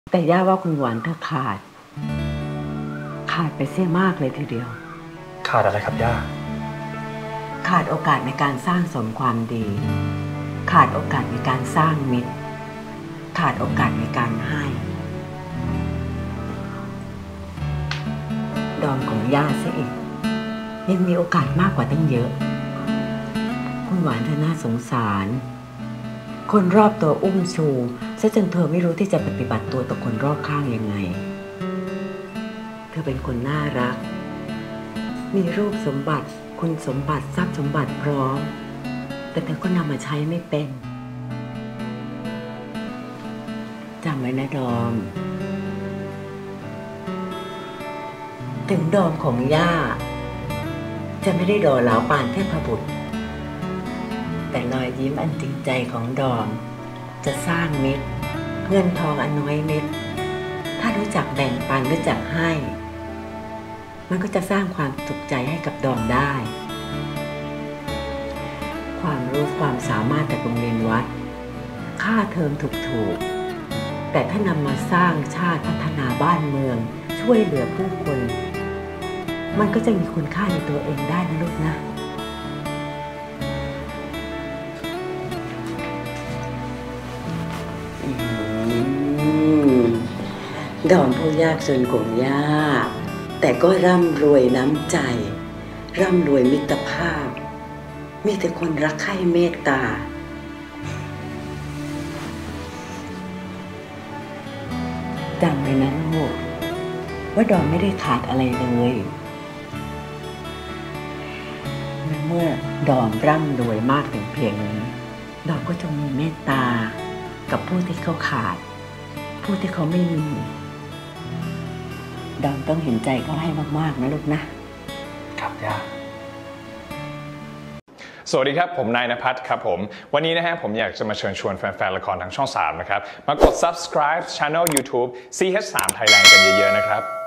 แต่ย่าว่าคุณหวานเธอขาดไปเสียมากเลยทีเดียวขาดอะไรครับย่าขาดโอกาสในการสร้างสมความดี ขาดโอกาสในการสร้างมิตรขาดโอกาสในการให้ดอมของย่าซะอีกยังมีโอกาสมากกว่าตั้งเยอะคุณหวานเธอน่าสงสารคนรอบตัวอุ้มชูซะจนเธอไม่รู้ที่จะปฏิบัติตัวต่อคนรอบข้างยังไงเธอเป็นคนน่ารักมีรูปสมบัติคุณสมบัติทรัพย์สมบัติพร้อมแต่เธอก็นำมาใช้ไม่เป็นจำไว้นะดอมถึงดอมของย่าจะไม่ได้หล่อเหลาปานเทพบุตรแต่รอยยิ้มอันจริงใจของดอมจะสร้างมิตรเงินทองอันน้อยนิดถ้ารู้จักแบ่งปันรู้จักให้มันก็จะสร้างความสุขใจให้กับดอมได้ความรู้ความสามารถจากโรงเรียนวัดค่าเทอมถูกๆแต่ถ้านำมาสร้างชาติพัฒนาบ้านเมืองช่วยเหลือผู้คนมันก็จะมีคุณค่าในตัวเองได้นะลูกนะดอมผู้ยากจนของย่าแต่ก็ร่ำรวยน้ำใจร่ำรวยมิตรภาพมีแต่คนรักใคร่เมตตาจำไว้นะลูกว่าดอมไม่ได้ขาดอะไรเลยเมื่อดอมร่ำรวยมากถึงเพียงนี้ดอมก็จงมีเมตตากับผู้ที่เขาขาดผู้ที่เขาไม่มีดอมต้องเห็นใจเขาให้มากๆนะลูกนะครับย่าสวัสดีครับผมนายณภัทรครับผมวันนี้นะฮะผมอยากจะมาเชิญชวนแฟนๆละครทางช่อง 3นะครับมากด subscribe channel YouTube CH3 Thailand กันเยอะๆนะครับ